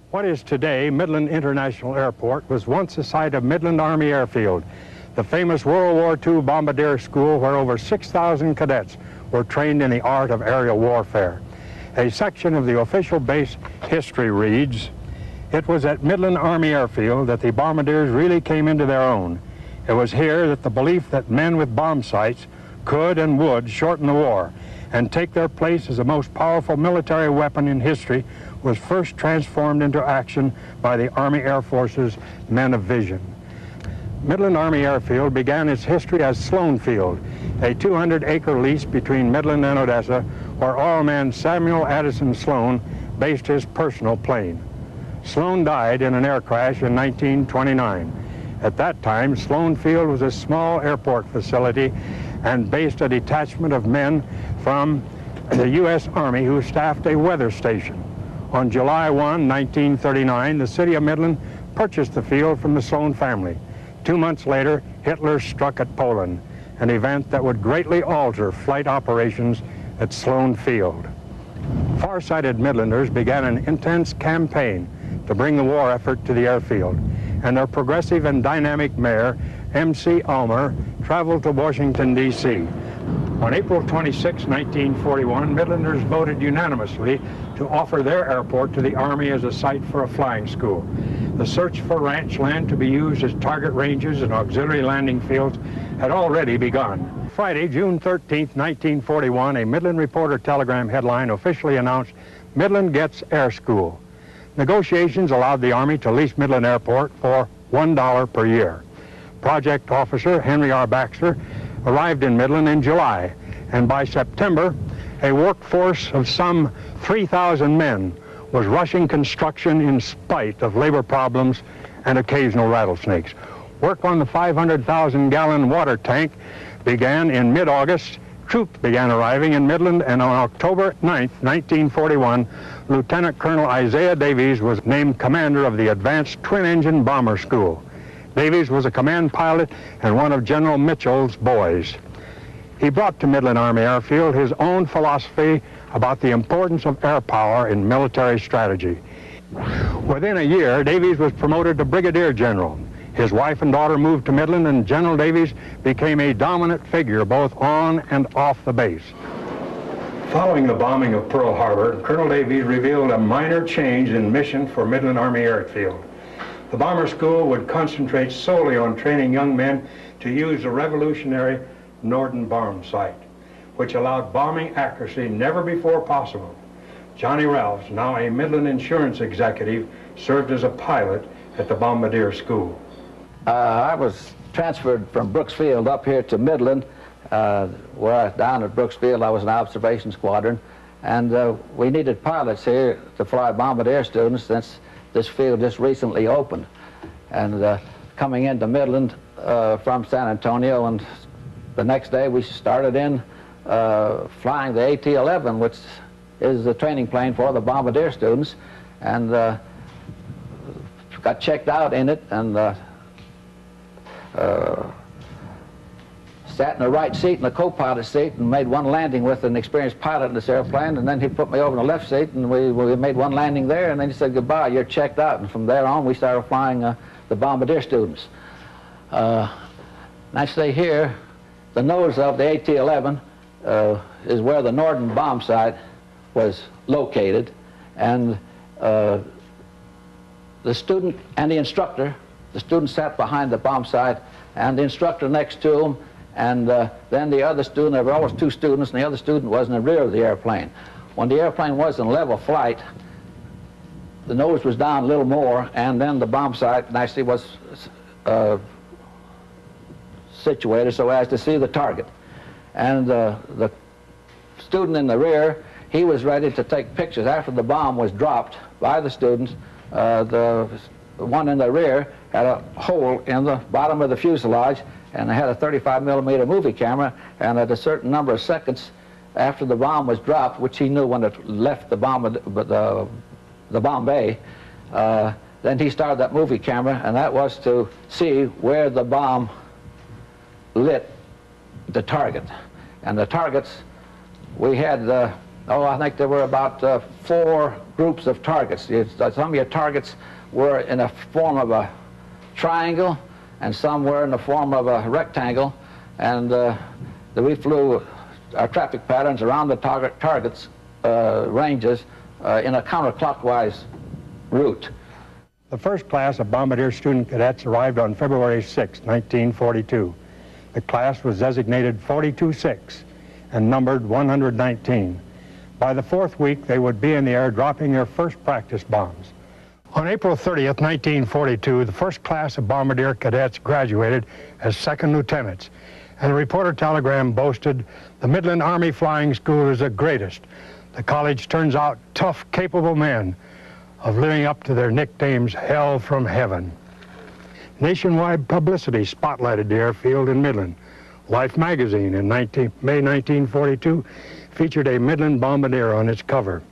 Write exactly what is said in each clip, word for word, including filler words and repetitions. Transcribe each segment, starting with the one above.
What is today Midland International Airport was once the site of Midland Army Airfield, the famous World War Two bombardier school where over six thousand cadets were trained in the art of aerial warfare. A section of the official base history reads, "It was at Midland Army Airfield that the bombardiers really came into their own. It was here that the belief that men with bomb sights could and would shorten the war and take their place as the most powerful military weapon in history was first transformed into action by the Army Air Force's men of vision." Midland Army Airfield began its history as Sloan Field, a two hundred acre lease between Midland and Odessa, where oilman Samuel Addison Sloan based his personal plane. Sloan died in an air crash in nineteen twenty-nine. At that time, Sloan Field was a small airport facility and based a detachment of men from the U S Army who staffed a weather station. On July first, nineteen thirty-nine, the city of Midland purchased the field from the Sloan family. Two months later, Hitler struck at Poland, an event that would greatly alter flight operations at Sloan Field. Far-sighted Midlanders began an intense campaign to bring the war effort to the airfield, and their progressive and dynamic mayor, M C Ulmer, traveled to Washington, D C On April twenty-sixth, nineteen forty-one, Midlanders voted unanimously to offer their airport to the Army as a site for a flying school. The search for ranch land to be used as target ranges and auxiliary landing fields had already begun. Friday, June thirteenth, nineteen forty-one, a Midland Reporter telegram headline officially announced, "Midland gets air school." Negotiations allowed the Army to lease Midland Airport for one dollar per year. Project officer Henry R. Baxter arrived in Midland in July, and by September, a workforce of some three thousand men was rushing construction in spite of labor problems and occasional rattlesnakes. Work on the five hundred thousand gallon water tank began in mid-August. Troops began arriving in Midland, and on October ninth, nineteen forty-one, Lieutenant Colonel Isaiah Davies was named commander of the Advanced Twin-Engine Bomber School. Davies was a command pilot and one of General Mitchell's boys. He brought to Midland Army Airfield his own philosophy about the importance of air power in military strategy. Within a year, Davies was promoted to brigadier general. His wife and daughter moved to Midland, and General Davies became a dominant figure both on and off the base. Following the bombing of Pearl Harbor, Colonel Davies revealed a minor change in mission for Midland Army Airfield. The bomber school would concentrate solely on training young men to use the revolutionary Norden bomb sight, which allowed bombing accuracy never before possible. Johnny Ralphs, now a Midland insurance executive, served as a pilot at the Bombardier School. Uh, I was transferred from Brooksfield up here to Midland, uh, where I, down at Brooksfield I was in observation squadron, and uh, we needed pilots here to fly Bombardier students since this field just recently opened. And uh, coming into Midland uh, from San Antonio, and the next day we started in uh, flying the A T eleven, which is the training plane for the Bombardier students, and uh, got checked out in it, and uh, uh, sat in the right seat in the co-pilot seat and made one landing with an experienced pilot in this airplane, and then he put me over in the left seat, and we, we made one landing there, and then he said, "Goodbye, you're checked out." And from there on we started flying uh, the Bombardier students. Uh, next day here, the nose of the A T eleven uh, is where the Norden bomb sight was located, and uh, the student and the instructor, the student sat behind the bomb sight and the instructor next to him, and uh, then the other student, there were always two students, and the other student was in the rear of the airplane. When the airplane was in level flight, the nose was down a little more, and then the bomb sight actually was uh, situated so as to see the target. And uh, the student in the rear, he was ready to take pictures. After the bomb was dropped by the students, uh, the one in the rear had a hole in the bottom of the fuselage, and they had a thirty-five millimeter movie camera, and at a certain number of seconds after the bomb was dropped, which he knew when it left the bomb, the, the bomb bay, uh, then he started that movie camera, and that was to see where the bomb lit the target. And the targets, we had uh, Oh, I think there were about uh, four groups of targets. It's, uh, some of your targets were in a form of a triangle, and some were in the form of a rectangle, and uh, the, we flew our traffic patterns around the target targets uh, ranges uh, in a counterclockwise route. The first class of Bombardier student cadets arrived on February sixth, nineteen forty-two. The class was designated forty-two six and numbered one hundred nineteen. By the fourth week, they would be in the air dropping their first practice bombs. On April thirtieth, nineteen forty-two, the first class of Bombardier cadets graduated as second lieutenants, and the reporter telegram boasted, "The Midland Army Flying School is the greatest. The college turns out tough, capable men of living up to their nicknames, Hell from Heaven." Nationwide publicity spotlighted the airfield in Midland. Life magazine in May nineteen forty-two featured a Midland Bombardier on its cover.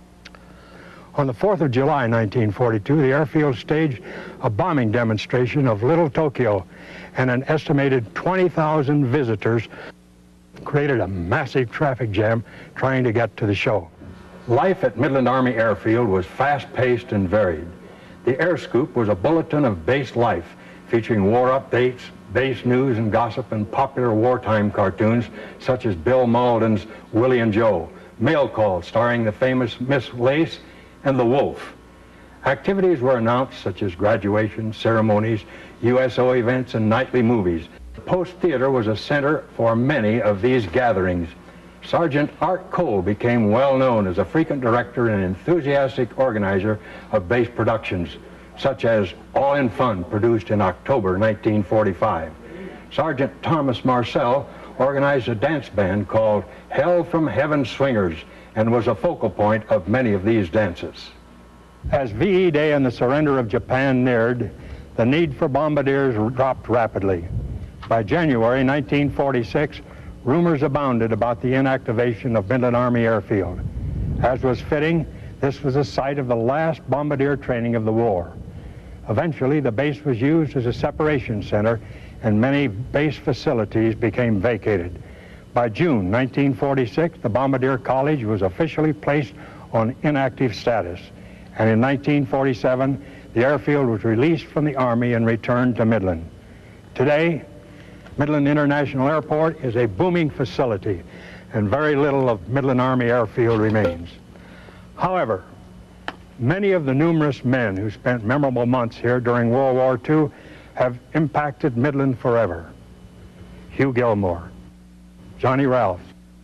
On the fourth of July, nineteen forty-two, the airfield staged a bombing demonstration of Little Tokyo, and an estimated twenty thousand visitors created a massive traffic jam trying to get to the show. Life at Midland Army Airfield was fast-paced and varied. The Air Scoop was a bulletin of base life, featuring war updates, base news and gossip, and popular wartime cartoons such as Bill Malden's Willie and Joe, Mail Call starring the famous Miss Lace, and The Wolf. Activities were announced such as graduation, ceremonies, U S O events, and nightly movies. The Post Theater was a center for many of these gatherings. Sergeant Art Cole became well known as a frequent director and enthusiastic organizer of base productions, such as All in Fun, produced in October nineteen forty-five. Sergeant Thomas Marcel organized a dance band called Hell from Heaven Swingers, and was a focal point of many of these dances. As V E Day and the surrender of Japan neared, the need for bombardiers dropped rapidly. By January nineteen forty-six, rumors abounded about the inactivation of Midland Army Airfield. As was fitting, this was the site of the last bombardier training of the war. Eventually, the base was used as a separation center, and many base facilities became vacated. By June nineteen forty-six, the Bombardier College was officially placed on inactive status, and in nineteen forty-seven, the airfield was released from the Army and returned to Midland. Today, Midland International Airport is a booming facility, and very little of Midland Army Airfield remains. However, many of the numerous men who spent memorable months here during World War Two have impacted Midland forever. Hugh Gilmore, Johnny Ralph,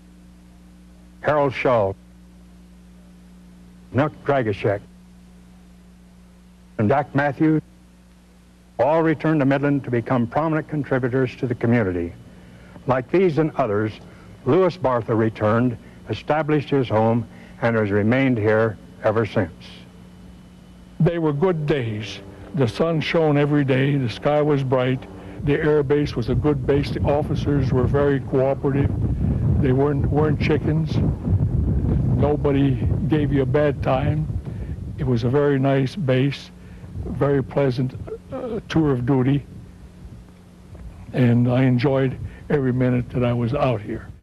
Harold Shaw, Nuck Dragashek, and Jack Matthews all returned to Midland to become prominent contributors to the community. Like these and others, Louis Bartha returned, established his home, and has remained here ever since. They were good days. The sun shone every day, the sky was bright, the air base was a good base, the officers were very cooperative, they weren't, weren't chickens, nobody gave you a bad time. It was a very nice base, very pleasant uh, tour of duty, and I enjoyed every minute that I was out here.